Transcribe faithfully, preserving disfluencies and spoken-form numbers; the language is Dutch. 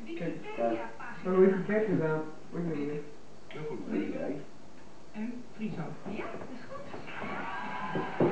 Kijk, maar hoe is die kerk gedaan? Oei, oei, oei. Dat is goed. En Friesland. Ja, dat is goed.